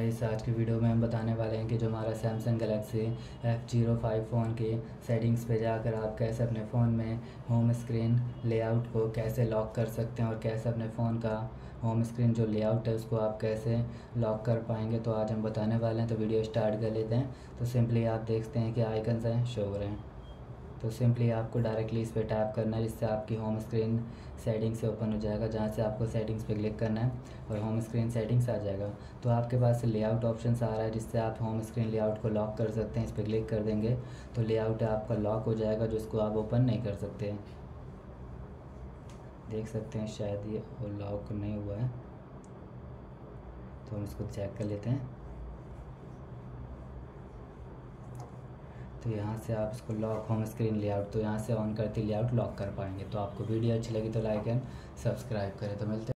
Guys, आज की video में हम बताने वाले हैं कि जो हमारा सैमसंग गैलेक्सी F05 फ़ोन की सेटिंग्स पे जाकर आप कैसे अपने फ़ोन में होम स्क्रीन लेआउट को कैसे लॉक कर सकते हैं और कैसे अपने फ़ोन का होम स्क्रीन जो लेआउट है उसको आप कैसे लॉक कर पाएंगे। तो आज हम बताने वाले हैं, तो वीडियो स्टार्ट कर लेते हैं। तो सिंपली आप देखते हैं कि आइकन्स हैं शो हो रहे हैं, तो सिंपली आपको डायरेक्टली इस पर टैप करना है, जिससे आपकी होम स्क्रीन सेटिंग से ओपन हो जाएगा। जहाँ से आपको सेटिंग्स पे क्लिक करना है और होम स्क्रीन सेटिंग्स आ जाएगा। तो आपके पास लेआउट ऑप्शन आ रहा है, जिससे आप होम स्क्रीन लेआउट को लॉक कर सकते हैं। इस पर क्लिक कर देंगे तो लेआउट आपका लॉक हो जाएगा, जिसको आप ओपन नहीं कर सकते। देख सकते हैं शायद ये लॉक नहीं हुआ है, तो हम इसको चेक कर लेते हैं। तो यहाँ से आप इसको लॉक होम स्क्रीन लेआउट, तो यहाँ से ऑन करते लेआउट लॉक कर पाएंगे। तो आपको वीडियो अच्छी लगी तो लाइक एंड सब्सक्राइब करें। तो मिलते हैं।